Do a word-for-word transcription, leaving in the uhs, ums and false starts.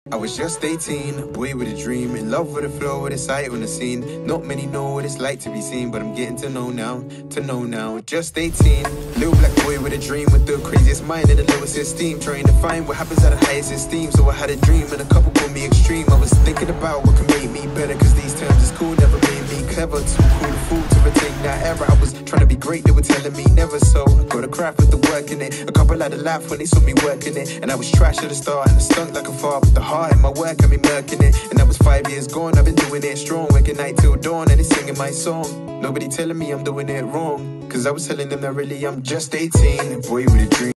I was just eighteen, a boy with a dream, in love with the flow, with a sight on the scene. Not many know what it's like to be seen, but I'm getting to know now, to know now. Just eighteen, little black boy with a dream, with the craziest mind and the lowest esteem, trying to find what happens at the highest esteem. So I had a dream and a couple called me extreme. I was thinking about what could make me better, cause these terms is cool, never made me clever. Too cool to fool to retain that era. I was trying to be great, they were telling me never, so I got a craft with the work in it. A couple had a laugh when they saw me working it, and I was trash at the start and I stunk like a fart, but the heart in my work had me murking it. And that was five years gone, I've been doing it strong, working night till dawn and they singing my song. Nobody telling me I'm doing it wrong, cause I was telling them that really I'm just eighteen, a boy with a dream.